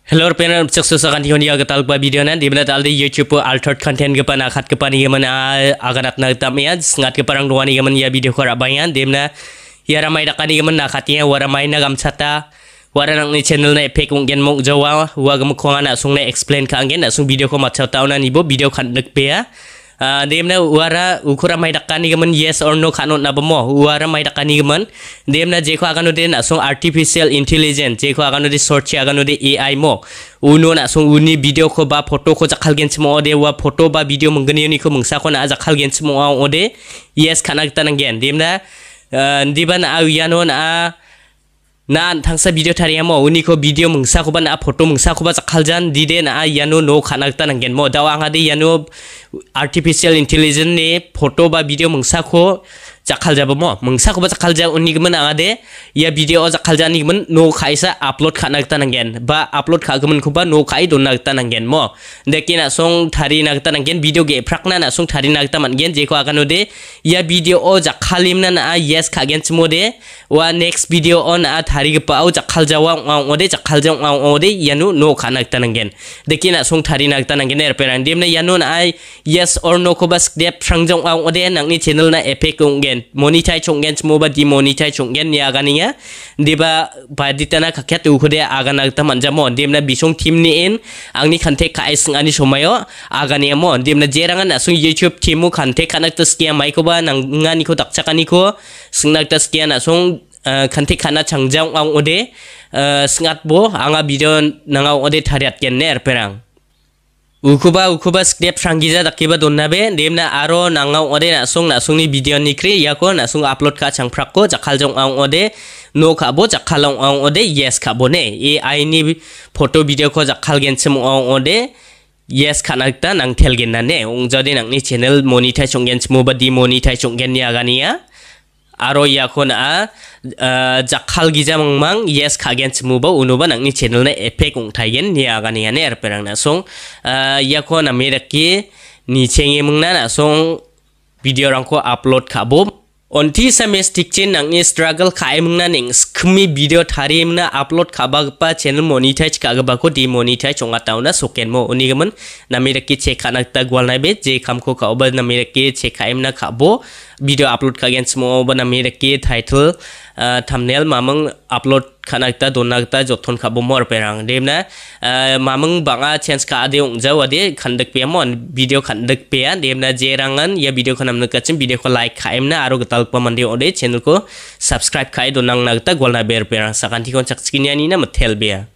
Hello pengen sukses akan tihonia gatal pa video na di mana talde YouTube altered content ke pana khat ke pani gaman aganat na tamya sngat ke parang duani gaman ya video ko rabayan di mana ya ramai dakani gaman na khatnya waramai na gamchata warang ni channel na epek ungen mok jawa wa gam ko ana sung na explain ka angen na sung video ko matcha tauna ni bo video khat nek pe ya demna wara ukura mai dakani gaman yes or no khanot na bamo wara mai dakani gaman demna je ko agano de na sung artificial intelligence je ko agano de search agano de AI mo uno na sung uni video ko ba photo ko jakhal gen chmo de wa photo ba video mungani ni ko mungsa ko na jakhal gen chmo ode yes khanak tan gen demna diban ayano na thangsa video thariya mo uni ko video mungsa ko ba na photo mungsa ko ba jakhal jan dide na yano no khanak tan gen mo dawa anga de yano artificial intelligence ne photo ba video mungsa ko jakhal jaba mo mungsa ko ba jakhal ja uni gman anga de ya video jakhal jani gman no khaisa upload khanak tan gen ba upload kha gman ko ba no khai don nak tan gen mo dekina song thari nak tan gen video ge prakna na song thari nak tan gen je ko agano de ya video o jakhalim na yes kha gen chmo de wa next video on thari ge pa o jakhal jawa ode jakhal jang ode yanu no khanak tan gen dekina song thari nak tan gen er peran dem na yanu na yes or no ko bas de prangjong ode nang ni channel na epic ungen monetize chongen chmo ba demonetize chongen ya ganiya deba baditana khakyat u khode agana ta manjamo demna bisong team ni en angni khante ka isng ani somayo agani mo demna jeranga na sung YouTube team mu khante khanak ta skia mai ko ba nang ngani ko dakchakani ko singnak ta skia na sung khante khana changjang ang ode sngat bo anga video nanga ode thariat ken ner perang ukuba step frangiza dakiba donnabe demna aro nanga ode na sung ni video ni kri yako na sung upload ka changprak ko jakhal jong ang ode no ka bo jakhal ang ode yes ka bone AI ni photo video ko jakhal gen chim ang ode yes khanakta nang tel gen na ne ong jode nang ni channel monetize chongen chmo ba demonetize chongen ni agania aro yakon jakhal gija mang yes khagen chmu ba unuba nang ni channel na effect ong thaigen ni agani ane erperang na song yakon ameraki ni chenge mungna na song video rangko upload khabo onti semestic chen nang ni struggle khai mungna ning skmi video thari mna upload khaba pa channel monetize ka ba ko demonetize chonga tauna soken mo unigaman namiraki che khanak ta gwal na be je kham ko ka ba namiraki che khaim na khabo video upload ka gen smo ba namiraki title thumbnail mamang upload khanakta donakta jothon khabo mor perang demna mamang banga chance ka ade ong jawade khandak pe mon video khandak pe demna jerangan ya video khanam na kachim video ko like khaim na aro gatal pa mande ode channel ko subscribe khai donang nagta golna ber perang sakanti kon chakskini ani na mathel be